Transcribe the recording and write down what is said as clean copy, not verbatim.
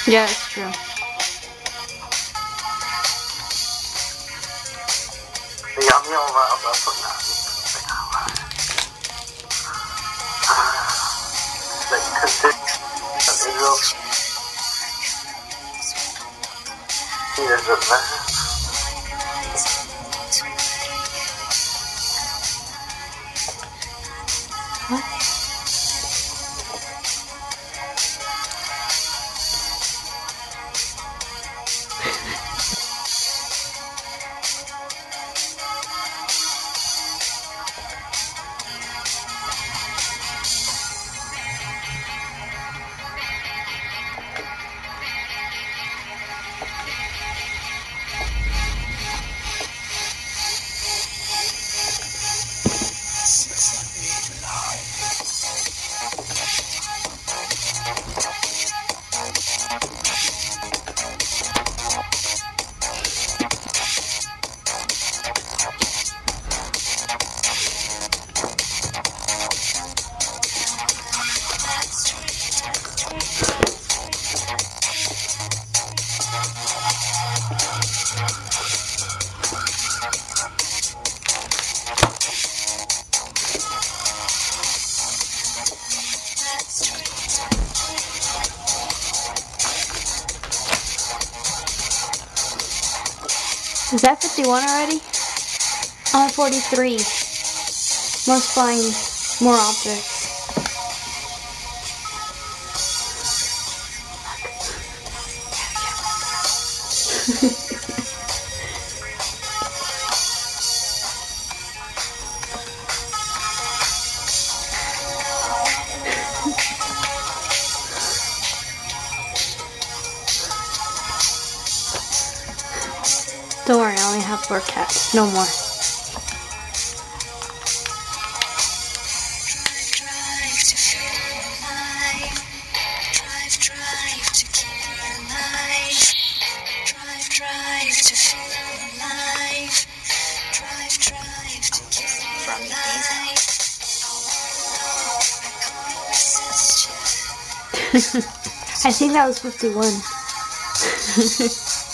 Yeah, it's true. 你要尿吗？我要送哪里？那你看这，感觉说记得什么？ Is that 51 already? I'm at 43. Multiplying more objects. Don't worry, I only have 4 cats. No more. I think that was 51.